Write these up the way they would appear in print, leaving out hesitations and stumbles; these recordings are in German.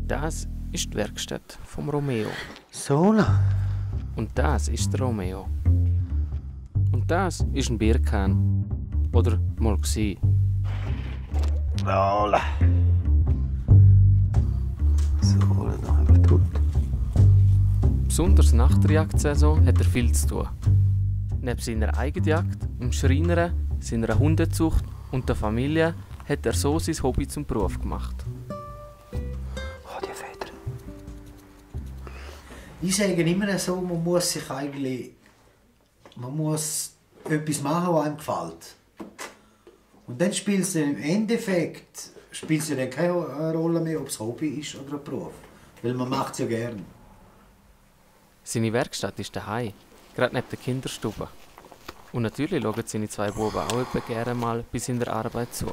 Das ist die Werkstatt vom Romeo. So. Und das ist der Romeo. Und das ist ein Bierkahn. Oder mal gsi. Voilà. So, dann haben wir tot. Besonders nach der Jagdsaison hat er viel zu tun. Neben seiner eigenen Jagd, dem Schreinern, seiner Hundezucht und der Familie hat er so sein Hobby zum Beruf gemacht. Oh, die Feder. Ich sage immer so, man muss etwas machen, was einem gefällt. Und dann spielt es im Endeffekt dann keine Rolle mehr, ob es Hobby ist oder ein Beruf. Weil man macht es ja gern. Seine Werkstatt ist daheim, gerade neben der Kinderstube. Und natürlich schauen seine zwei Buben auch etwa gerne mal bei seiner Arbeit zu.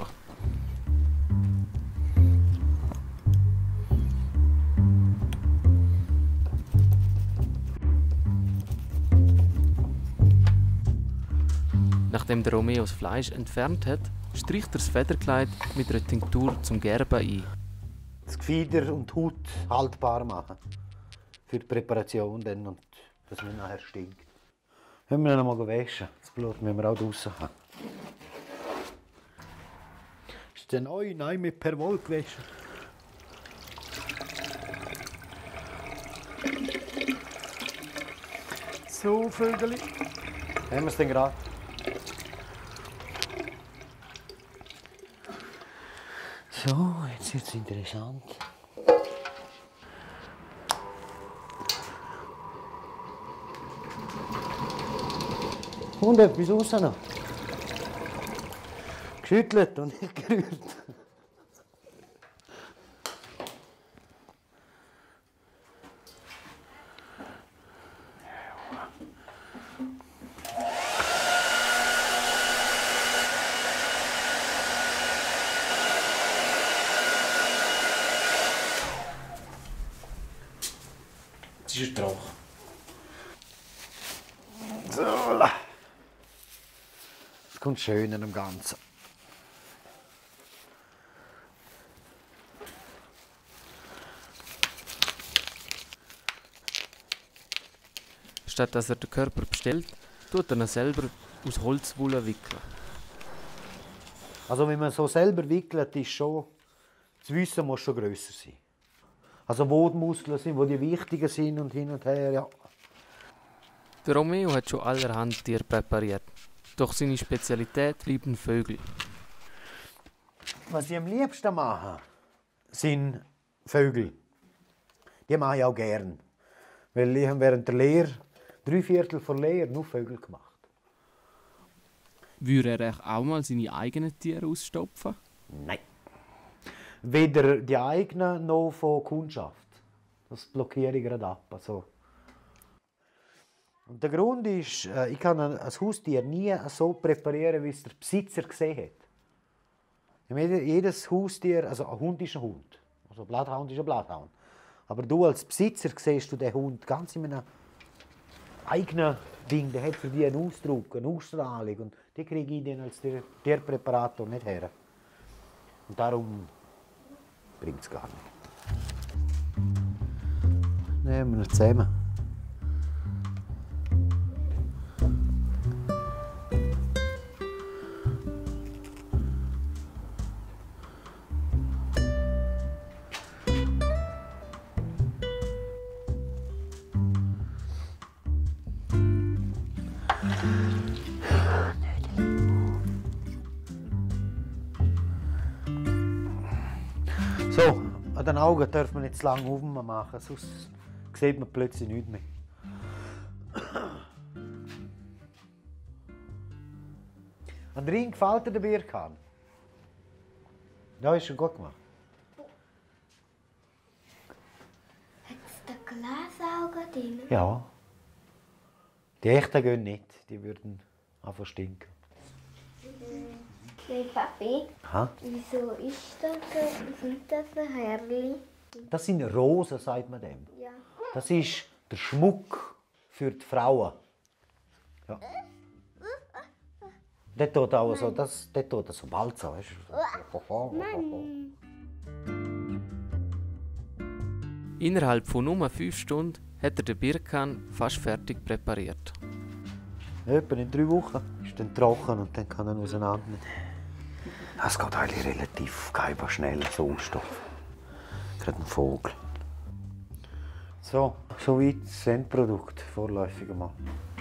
Nachdem der Romeo das Fleisch entfernt hat, streicht er das Federkleid mit einer Tinktur zum Gerben ein. Das Gefieder und die Haut haltbar machen. Für die Präparation dann und dass man nachher stinkt. Wenn wir noch mal waschen, das Blut müssen wir auch draussen haben. Ist der neu? Nein, mit Perwoll gewaschen. So, Vögel. Haben wir es denn gerade? So, jetzt wird es interessant. Und etwas raus noch. Geschüttelt und nicht gerührt. Es ist trocken. So. Es kommt schön an dem Ganzen. Statt dass er den Körper bestellt, tut er ihn selber aus Holzwolle wickeln. Also wenn man so selber wickelt, ist schon, das Wissen muss schon grösser sein. Also wo die Muskeln sind, wo die wichtigen sind und hin und her, ja. Der Romeo hat schon allerhand Tiere präpariert. Doch seine Spezialität bleiben Vögel. Was ich am liebsten mache, sind Vögel. Die mache ich auch gern. Weil ich habe während der Lehre, 3/4 der Lehre, nur Vögel gemacht. Würde er euch auch mal seine eigenen Tiere ausstopfen? Nein. Weder die eigenen noch von Kundschaft. Das blockiere ich gerade ab. Also. Und der Grund ist, ich kann ein Haustier nie so präparieren, wie es der Besitzer gesehen hat. Ich meine, jedes Haustier, also ein Hund ist ein Hund. Also ein Bloodhound ist ein Bloodhound. Aber du als Besitzer siehst du den Hund ganz in einem eigenen Ding. Der hat für dich einen Ausdruck, eine Ausstrahlung. Und die kriege ich dann als Tierpräparator nicht her. Und darum bringt es gar nicht. Nehmen wir zusammen. So, an den Augen darf man nicht zu lange aufmachen, sonst sieht man plötzlich nichts mehr. An Ring gefällt dir der Bierkahn? Ja, ist schon gut gemacht. Hat es da Glasaugen drin? Ja. Die echten gehen nicht, die würden einfach stinken. Hey Papi, Aha. wieso ist das sind das ein Härli? Das sind Rosen, sagt man dem. Ja. Das ist der Schmuck für die Frauen. Ja. Der tut auch so, der tut so bald so. Weißt du? Innerhalb von nur 5 Stunden hat er den Birkan fast fertig präpariert. Etwa in 3 Wochen ist dann trocken und dann kann er auseinandernehmen. Das geht eigentlich relativ schnell, so Umstoff. Gerade ein Vogel. So, soweit das Endprodukt, vorläufig einmal.